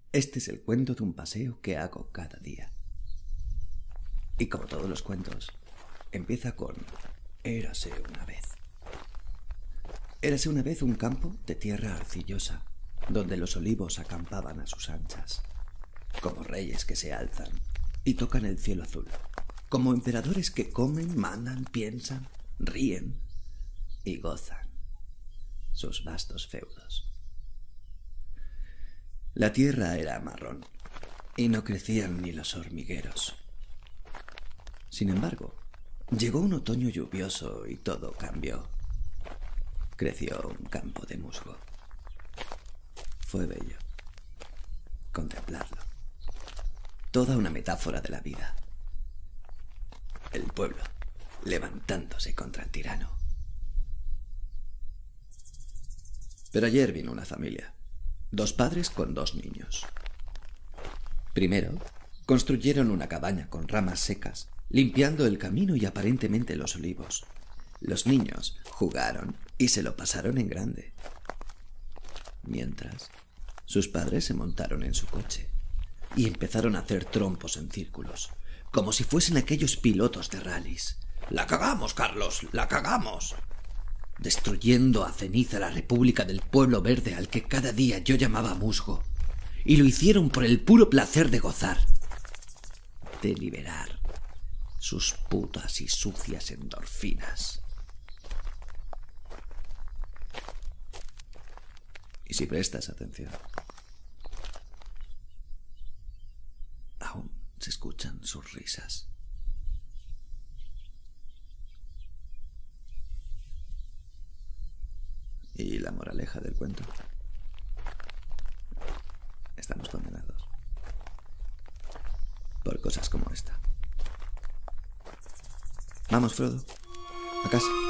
Este es el cuento de un paseo que hago cada día. Y como todos los cuentos, empieza con Érase una vez. Érase una vez un campo de tierra arcillosa, donde los olivos acampaban a sus anchas, como reyes que se alzan y tocan el cielo azul, como emperadores que comen, mandan, piensan, ríen y gozan sus vastos feudos. La tierra era marrón y no crecían ni los hormigueros. Sin embargo, llegó un otoño lluvioso y todo cambió. Creció un campo de musgo. Fue bello contemplarlo. Toda una metáfora de la vida. El pueblo levantándose contra el tirano. Pero ayer vino una familia. 2 padres con 2 niños. Primero, construyeron una cabaña con ramas secas, limpiando el camino y aparentemente los olivos. Los niños jugaron y se lo pasaron en grande. Mientras, sus padres se montaron en su coche y empezaron a hacer trompos en círculos, como si fuesen aquellos pilotos de rallies. ¡La cagamos, Carlos! ¡La cagamos! Destruyendo a ceniza la república del pueblo verde al que cada día yo llamaba musgo. Y lo hicieron por el puro placer de gozar, de liberar sus putas y sucias endorfinas. Y si prestas atención, aún se escuchan sus risas. Y la moraleja del cuento: estamos condenados por cosas como esta. Vamos, Frodo, a casa.